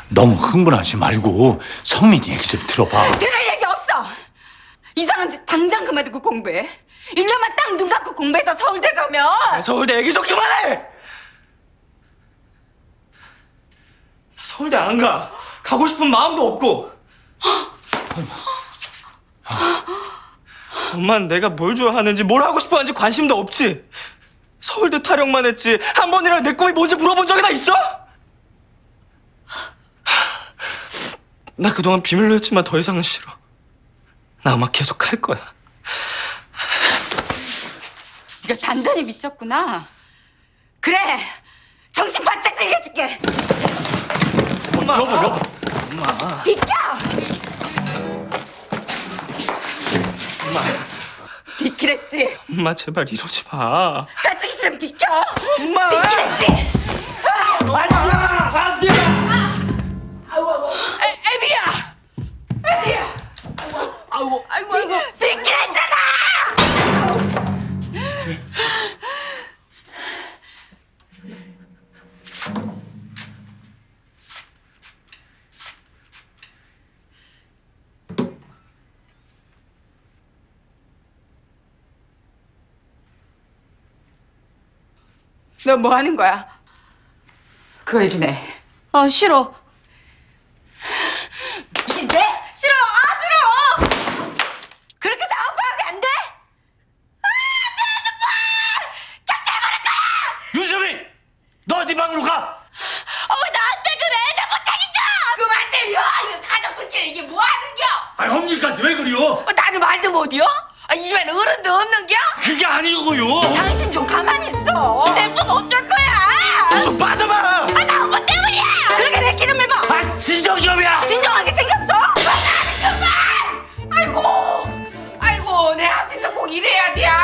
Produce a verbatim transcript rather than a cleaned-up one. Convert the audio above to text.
너무 흥분하지 말고 성민이 얘기 좀 들어봐. 들을 얘기 없어. 이상한 짓 당장 그만두고 공부해. 일 년만 딱 눈 감고 공부해서 서울대 가면. 서울대 얘기 좀 그만해! 서울대 안 가. 가고 싶은 마음도 없고. 엄마는 내가 뭘 좋아하는지 뭘 하고 싶어 하는지 관심도 없지. 서울대 타령만 했지 한 번이라도 내 꿈이 뭔지 물어본 적이나 있어? 나 그동안 비밀로 했지만 더 이상은 싫어. 나 음악 계속 할 거야. 네가 단단히 미쳤구나. 그래, 정신 바짝 들려줄게. 엄마! 여보, 여보. 비켜! 비키랬지? 엄마 제발 이러지 마. 다치기 싫으면 비켜! 엄마! 비키랬지? 아니야! 안 돼! 애, 애비야! 애비야! 아이고, 아이고, 아이고. 비키랬잖아! 너 뭐 하는 거야? 그거 이리네. 아, 싫어. 이제? 싫어! 아, 싫어! 그렇게 상황 파악이 안 돼? 아, 내 핸드폰! 경찰 부를 거야! 유수미! 너 네 방으로 가! 어, 왜 나한테 그래? 내 못 책임져! 그만 때려! 이거 가족들끼리 이게 뭐 하는겨? 아니 엄니까지 왜 그래요? 어, 나는 말도 못이요? 아, 이 집에는 어른도 없는겨? 그게 아니고요. 당신 좀 가만히 있어. 내 몸 어쩔 거야? 좀 빠져봐. 아, 나 엄마 때문이야! 그렇게 내 기름을 봐! 아 진정 좀이야. 진정하게 생겼어? 그만! 그만! 아이고! 아이고, 내 앞에서 꼭 이래야 돼.